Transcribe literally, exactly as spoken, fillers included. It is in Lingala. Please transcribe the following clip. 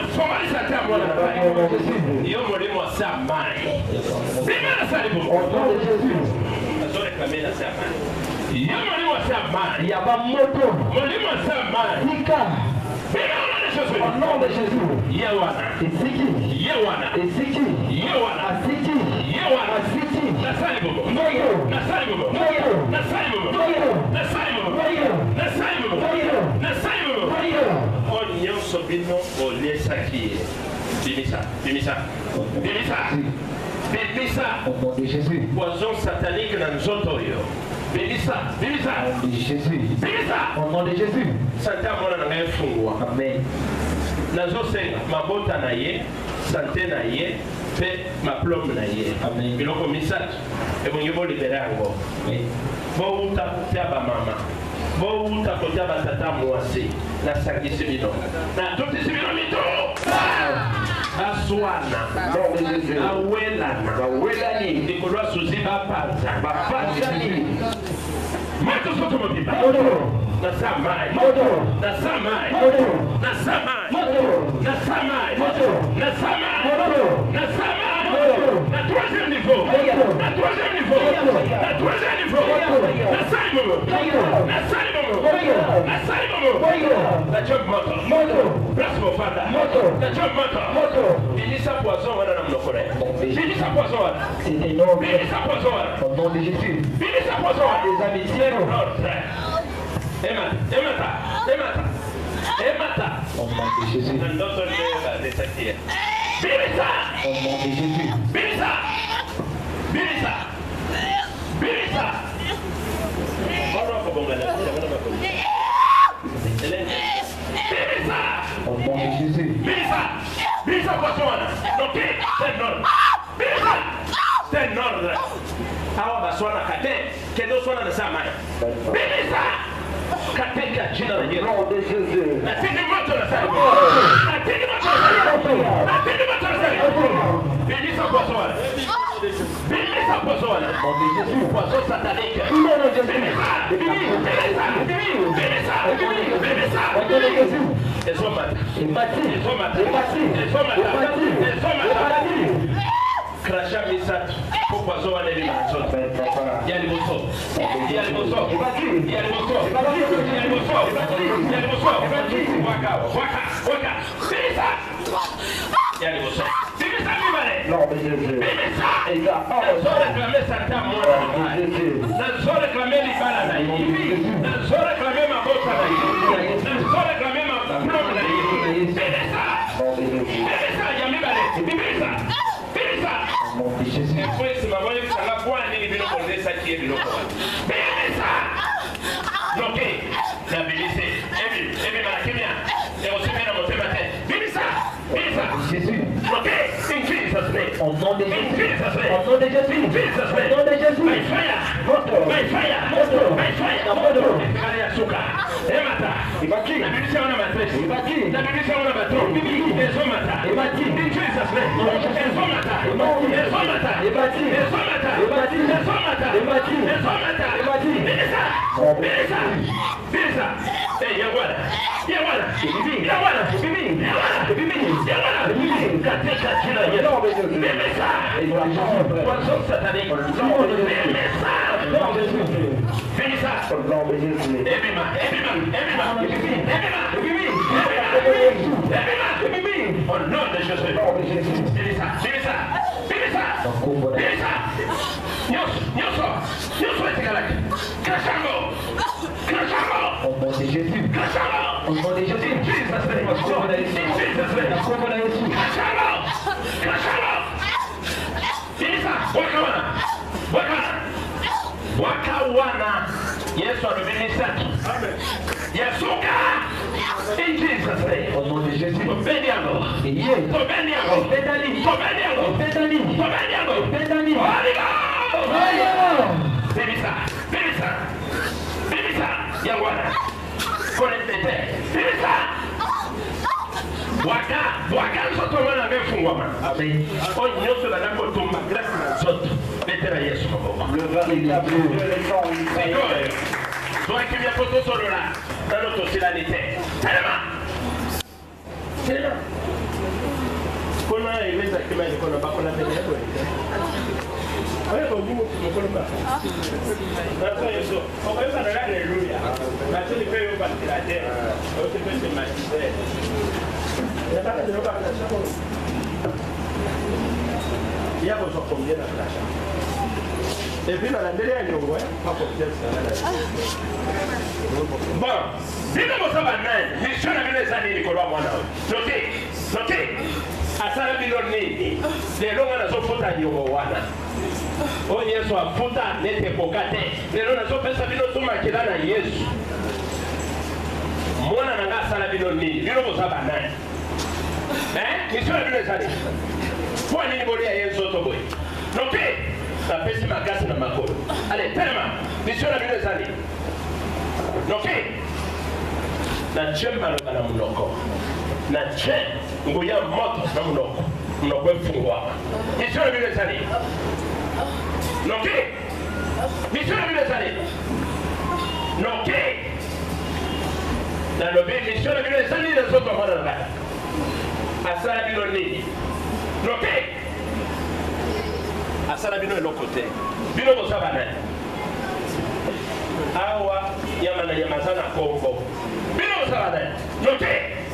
Yo molimo sa mai. Bimana sa libo. Au nom de Jésus. Azore kamena sa mai. Yo molimo sa mai. Ya ba moto. Molimo sa mai. Ika. Au nom de Jésus. Yewana. Isiki. Yewana. Isiki. Yewana. Asiki. Yewana. Asiki. Nasali bobo. Moyo. Nasali bobo. Moyo. Nasali bobo. Moyo. Nasali bobo. Moyo. Nasali bobo. Moyo. Nasali bobo. Moyo. On nyonso bino olesaki. Bimisa, bimisa, bimisa, bimisa. Au nom de Jésus. Poison satanique dans nzoto yo. Bimisa, bimisa. Au nom de Jésus. Bimisa. Au nom de Jésus. Santa mwana na ngai fungwa. Amen. Nazo senga mabota na ye, santé na ye, pe maplome na ye. Amen. Biloko misatu. Ebongi bo libere yango. Amen. Bo uta kutia ba mama. Bo uta kutia ba tata mwasi. Na sangisi bino. Na totisi bino mito. Aswana, awelana, awelani, nikolwa suzi bapanza, bapanzani. Mato soto mobiba. Na samai. Na samai. Na samai. Na samai. Na samai. Na samai. Na troisième niveau. Na troisième niveau. Na troisième niveau. Na salimo. Na salimo. Na salimo. Na job moto. Place mon fada. Na job moto. Bilisa poison wana na mnokore. Bilisa poison wana. C'est énorme. Bilisa poison wana. Au nom de Jésus. Bilisa poison wana. Les amitiés. Emata, emata, emata, emata. Au nom de Jésus. Ndoto leba desakia. Bilisa. Au nom de Jésus. Bilisa. Bilisa. Bilisa. Bora kwa bonga la bora kwa bonga. Bilisa. Au nom de Jésus. Bilisa. Bilisa kwa sona. Ok, c'est non. Bilisa. C'est non. Hawa baswana kate, kendo swana na samaya. Bilisa. Katika jina la Yesu. Au nom de Jésus. Natini moto na sala. Natini moto na sala. Natini moto na sala. Bilisa kwa sona. Bilisa kwa sona. Au nom de Jésus. Kwa sona satanique. Au nom de Jésus. Bilisa. Bilisa. Bilisa. Au nom de Jésus. Ezomata. Ebati. Ezomata. Ebati. Ezomata. Ebati. Ezomata. Ebati. Krasha misatu. Kwa zoa neli mazote. Yali moso. Yali moso. Ebati. Yali moso. Ebati. Yali moso. Yali moso. Waka. Waka. Waka. Bilisa. Yali moso. Bilisa vivale. Nom de Jésus. Bilisa. Ega. Nazo réclamer Santa mwana. Nazo réclamer libala na yi. Nazo réclamer mabota na yi. Nazo réclamer maplome na yi. Bilisa. Bilisa yamibale. Bilisa. Bilisa. Au nom de Jésus. Foi esse mamãe que chama boa nele vino por dessa aqui ele não pode. Beleza. Ok. Na beleza. Ele ele maraquinha. Eu sei mesmo você bater. Beleza. Beleza. Jésus. Ok. In Jesus name. Au nom de In Jésus. Jesus name. Au nom de Jésus. In Jesus Au name. nom de Jésus. By fire. Moto. By fire. Moto. By fire. Moto. Kali ya suka. Emata. Ebati. Na beleza wana matresi. Ebati. Na beleza wana matron. Ezomata. Ebati. In Jesus name. Ezomata. Ebati. Ezomata. Ebati. Ezomata. Ebati. Ezomata. Ebati. Ezomata. Ebati. Beleza. Beleza. Beleza. Ei, e agora? E agora? E agora? Bibi. E agora? Bibi. E agora? Katika jina la Yesu. Beleza. Poison satanique. Beleza. Beleza. Au nom de Jésus. Ebima. Ebima. Ebima. Ebima. Ebima. Ebima. Ebima. Au nom de Jésus. Au nom de Jésus. Beleza. Beleza. Beleza. Beleza. Nyoso. Nyoso. Nyoso etikalaki. Krashango. Krashango. Au nom de Jésus. Krashango. Au nom de Jésus. Jesus name. Jesus name. Jesus name. Krashango. Krashango. Beleza. Waka wana. Waka. Waka wana. Yesu amebenisa. Amen. Yesuka. In Jesus name. Au nom de Jésus. Obediango. Yeah. Obediango. Obedani. Obediango. Obedani. Obediango. Obedani. Holy Ghost. Fire. Beleza. Beleza. Beleza. Yangwana. Connectete. Beleza. Waka. Waka nsoto wana amefungwa. Amen. Onyoso la nako tumba. Grâce na nsoto. Betera Yesu maboko. Le véritable Dieu, le sang, il Señor. Toi qui viens pour tout solo là. Dans notre solennité. Tellement. Tellement. Kona eleza kama ni kona bako na mbele yako. Wewe kwa nini mkono bako? Sasa hizo. Kwa hiyo sana haleluya. Lakini pia yuko katika tena. Wote pesa mashite. Nataka ndio kwa sababu. Yako sio kuongea na flash. Et puis, dans la dernière année, on voit pas pour faire ça. Bon, dis-nous ça maintenant. Mission à venir ça ni Nicolas moi là. Notez, notez. À ça la biloni. Les longs na so futa ni wana. O Yesu afuta nete pokate. Les longs na so pesa bino tuma kila na Yesu. Mwana nanga sala biloni. Bino bo ça maintenant. Hein? Mission à venir ça ni. Kwa nini bolia Yesu to boy? Notez. Ça fait si ma casse dans ma colle. Allez, tellement. Mission la minute zali. Ok. Na chemba na kana mnoko. Na che ngoya moto na mnoko. Mnoko efungwa. Mission la minute zali. Ok. Mission la minute zali. Ok. Na lobe mission la minute zali na soto mara na. Asala biloni. Ok. Asala bino elo côté bino bosa bana awa yama na yama sana kombo bino bosa bana note